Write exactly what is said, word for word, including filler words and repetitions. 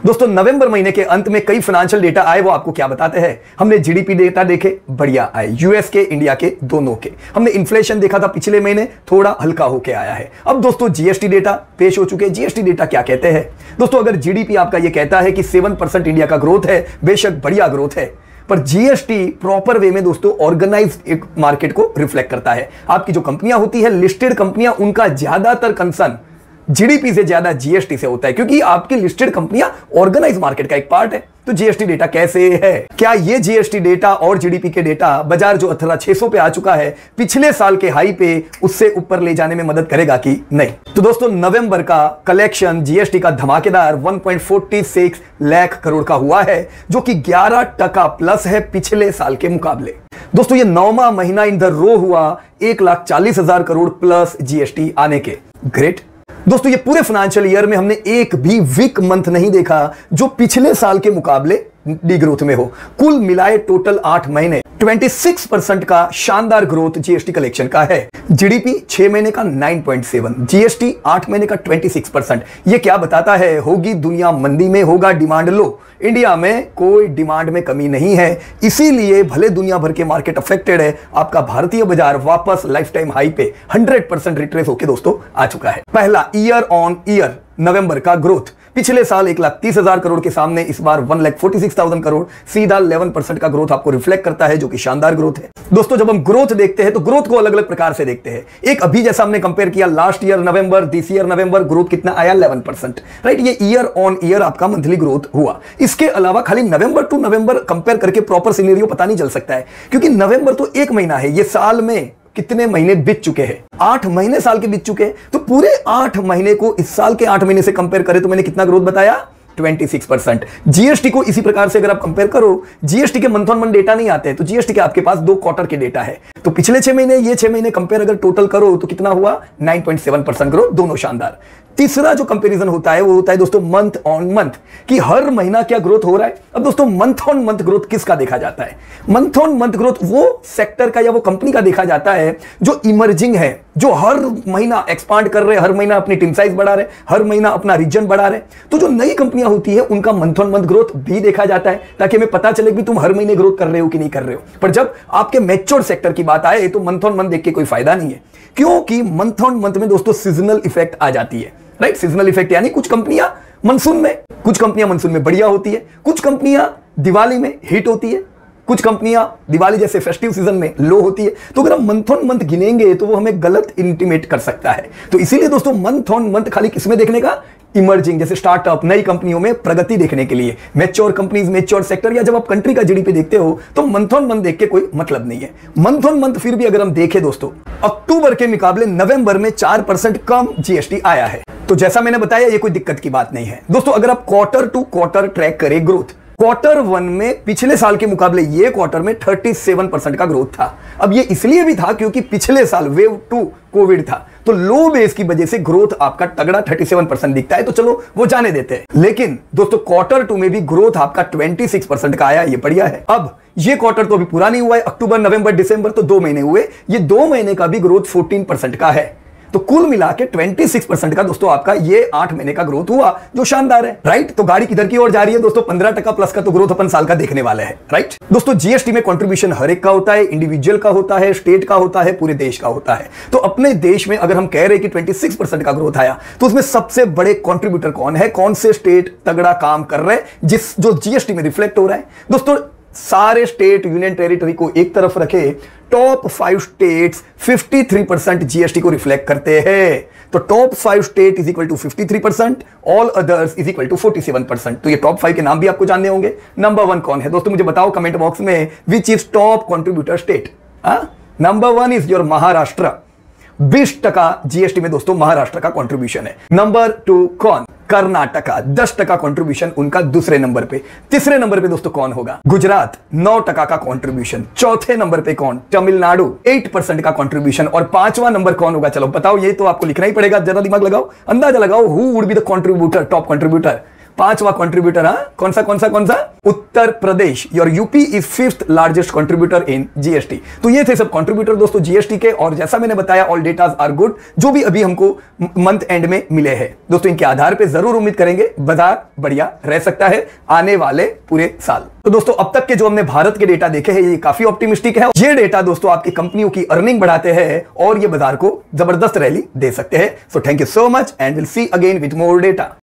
दोस्तों नवंबर महीने के अंत में कई फाइनेंशियल डेटा आए, वो आपको क्या बताते हैं। हमने जीडीपी डेटा देखे, बढ़िया आए, यूएस के, इंडिया के, दोनों के। हमने इन्फ्लेशन देखा था पिछले महीने, थोड़ा हल्का होके आया है। अब दोस्तों जीएसटी डेटा पेश हो चुके हैं। जीएसटी डेटा क्या कहते हैं दोस्तों? अगर जीडीपी आपका ये कहता है कि सेवन परसेंट इंडिया का ग्रोथ है, बेशक बढ़िया ग्रोथ है, पर जीएसटी प्रॉपर वे में दोस्तों ऑर्गेनाइज्ड एक मार्केट को रिफ्लेक्ट करता है। आपकी जो कंपनियां होती है, लिस्टेड कंपनियां, उनका ज्यादातर कंसर्न जीडीपी से ज्यादा जीएसटी से होता है, क्योंकि आपकी लिस्टेड कंपनियां ऑर्गेनाइज मार्केट का एक पार्ट है। तो जीएसटी डेटा कैसे है? क्या ये जीएसटी डेटा और जीडीपी के डेटा बाजार जो अठारह छह सौ पे आ चुका है पिछले साल के हाई पे, उससे ऊपर ले जाने में मदद करेगा कि नहीं? तो दोस्तों नवंबर का कलेक्शन जीएसटी का धमाकेदार एक पॉइंट फोर छह लाख करोड़ का हुआ है, जो कि ग्यारह टका प्लस है पिछले साल के मुकाबले। दोस्तों ये नौवां महीना इन द रो हुआ एक लाख चालीस हजार करोड़ प्लस जीएसटी आने के। ग्रेट। दोस्तों ये पूरे फाइनेंशियल ईयर में हमने एक भी वीक मंथ नहीं देखा जो पिछले साल के मुकाबले डी ग्रोथ में हो। कुल मिलाए टोटल आठ महीने छब्बीस परसेंट का शानदार ग्रोथ जीएसटी कलेक्शन का है। जीडीपी छह महीने का नौ पॉइंट सात, जीएसटी आठ महीने का छब्बीस परसेंट। ये क्या बताता है? होगी दुनिया मंदी में, होगा डिमांड लो, इंडिया में कोई डिमांड में कमी नहीं है। इसीलिए भले दुनिया भर के मार्केट अफेक्टेड है, आपका भारतीय बाजार वापस लाइफ टाइम हाई पे हंड्रेड परसेंट रिट्रेस होकर दोस्तों आ चुका है। पहला ईयर ऑन ईयर नवंबर का ग्रोथ, पिछले साल एक लाख तीस हजार करोड़ के सामने इस बार one lakh forty six thousand crore, सीधा ग्यारह परसेंट का ग्रोथ आपको रिफ्लेक्ट करता है, जो कि शानदार ग्रोथ है। दोस्तों जब हम ग्रोथ देखते हैं तो ग्रोथ को अलग अलग प्रकार से देखते हैं। एक अभी जैसा हमने कंपेयर किया last year November, this year November, growth कितना आया? ग्यारह परसेंट, राइट। ये ईयर ऑन ईयर आपका मंथली ग्रोथ हुआ। इसके अलावा खाली नवंबर टू नवंबर कंपेयर करके प्रॉपर सिनेरियो पता नहीं चल सकता है, क्योंकि नवंबर तो एक महीना है, ये साल में कितने महीने बीत चुके हैं? आठ महीने साल के बीत चुके हैं। तो पूरे आठ महीने को इस साल के आठ महीने से कंपेयर करें तो मैंने कितना ग्रोथ बताया? छब्बीस परसेंट। जीएसटी को इसी प्रकार से अगर आप कंपेयर करो, जीएसटी के मंथ ऑन मंथ डेटा नहीं आते हैं, तो जीएसटी के आपके पास दो क्वार्टर के डेटा है। तो पिछले छह महीने, ये छह महीने कंपेयर अगर टोटल करो तो कितना हुआ? नौ पॉइंट सात परसेंट ग्रोथ, दोनों शानदार। तीसरा जो कंपैरिजन होता है वो होता है दोस्तों मंथ ऑन मंथ, कि हर महीना क्या ग्रोथ हो रहा है। अब दोस्तों मंथ ऑन मंथ ग्रोथ किसका देखा जाता है? मंथ ऑन मंथ ग्रोथ वो सेक्टर का या वो कंपनी का देखा जाता है जो इमर्जिंग है, जो हर महीना एक्सपांड कर रहे हैं, हर महीना अपनी टीम साइज बढ़ा रहे, हर महीना अपना रीजन बढ़ा रहे। तो जो नई कंपनियां होती है उनका मंथ ऑन मंथ ग्रोथ भी देखा जाता है, ताकि हमें पता चले कि तुम हर महीने ग्रोथ कर रहे हो कि नहीं कर रहे हो। पर जब आपके मैच्योर सेक्टर की बात आए तो मंथ ऑन मंथ देख के कोई फायदा नहीं है, क्योंकि मंथ ऑन मंथ में दोस्तों सीजनल इफेक्ट आ जाती है, राइट। सीजनल इफेक्ट यानी कुछ कंपनियां मानसून में, कुछ कंपनियां मानसून में बढ़िया होती है, कुछ कंपनियां दिवाली में हिट होती है, कुछ कंपनियां दिवाली जैसे फेस्टिव सीजन में लो होती है। तो अगर हम मंथ ऑन मंथ गिनेंगे तो वो हमें गलत इंटिमेट कर सकता है। तो इसीलिए दोस्तों मंथ ऑन मंथ खाली किसमें देखने का? इमर्जिंग जैसे स्टार्टअप, नई कंपनियों में प्रगति देखने के लिए। मैच्योर कंपनीज, मैच्योर सेक्टर, या जब आप कंट्री का जीडीपी देखते हो तो मंथ ऑन मंथ देख के कोई मतलब नहीं है। मंथ ऑन मंथ फिर भी अगर हम देखें दोस्तों, अक्टूबर के मुकाबले नवंबर में चार परसेंट कम जीएसटी आया है। तो जैसा मैंने बताया ये कोई दिक्कत की बात नहीं है दोस्तों। अगर आप क्वार्टर टू क्वार्टर ट्रैक करें ग्रोथ, क्वार्टर वन में पिछले साल के मुकाबले ये क्वार्टर में सैंतीस परसेंट का ग्रोथ था। अब ये इसलिए भी था क्योंकि पिछले साल वेव टू कोविड था, तो लो बेस की वजह से ग्रोथ आपका तगड़ा सैंतीस परसेंट दिखता है, तो चलो वो जाने देते हैं। लेकिन दोस्तों क्वार्टर टू में भी ग्रोथ आपका छब्बीस परसेंट का आया, ये बढ़िया है। अब ये क्वार्टर तो अभी पूरा नहीं हुआ है, अक्टूबर नवंबर दिसंबर तो दो महीने हुए, ये दो महीने का भी ग्रोथ चौदह परसेंट का है। तो कुल मिला के छब्बीस परसेंट का दोस्तों आपका ये आठ महीने का ग्रोथ हुआ, जो शानदार है, राइट। तो गाड़ी किधर की ओर जा रही है दोस्तों? पंद्रह टका प्लस का तो ग्रोथ अपन साल का देखने वाले हैं, राइट। दोस्तों जीएसटी में कंट्रीब्यूशन हर एक का होता है, इंडिविजुअल का होता है, स्टेट का होता है, पूरे देश का होता है। तो अपने देश में अगर हम कह रहे हैं कि छब्बीस परसेंट का ग्रोथ आया, तो उसमें सबसे बड़े कंट्रीब्यूटर कौन है? कौन से स्टेट तगड़ा काम कर रहे हैं जिस जो जीएसटी में रिफ्लेक्ट हो रहा है? दोस्तों सारे स्टेट यूनियन टेरिटरी को एक तरफ रखे, टॉप फाइव स्टेट्स तिरेपन परसेंट जीएसटी को रिफ्लेक्ट करते हैं। तो top five state is equal to तिरेपन percent, all others is equal to सैंतालीस परसेंट। तो ये टॉप फाइव के नाम भी आपको जानने होंगे। नंबर वन कौन है दोस्तों? मुझे बताओ कमेंट बॉक्स में, which is top contributor state? Number one is your Maharashtra, बीस टका जीएसटी में दोस्तों महाराष्ट्र का कंट्रीब्यूशन है। नंबर टू कौन? कर्नाटका, दस टका कंट्रीब्यूशन उनका दूसरे नंबर पे। तीसरे नंबर पे दोस्तों कौन होगा? गुजरात, नौ टका का कंट्रीब्यूशन। चौथे नंबर पे कौन? तमिलनाडु, आठ परसेंट का कंट्रीब्यूशन। और पांचवा नंबर कौन होगा? चलो बताओ, ये तो आपको लिखना ही पड़ेगा, जरा दिमाग लगाओ, अंदाजा लगाओ, who would be the contributor, top contributor? पांचवा कंट्रीब्यूटर, हाँ कौन सा कौन सा कौन सा? Uttar Pradesh, your UP is fifth largest contributor in GST. तो ये थे सब कंट्रीब्यूटर दोस्तों जीएसटी के, और जैसा मैंने बताया ऑल डेटाज आर गुड, जो भी अभी हमको मंथ एंड में मिले हैं दोस्तों, इनके आधार पे जरूर उम्मीद करेंगे बाजार बढ़िया रह सकता है आने वाले पूरे साल। तो दोस्तों अब तक के जो हमने भारत के डेटा देखे हैं ये काफी ऑप्टिमिस्टिक है। ये डेटा दोस्तों आपकी कंपनियों की अर्निंग बढ़ाते हैं और ये बाजार को जबरदस्त रैली दे सकते हैं। So thank you so much and will see again with more data.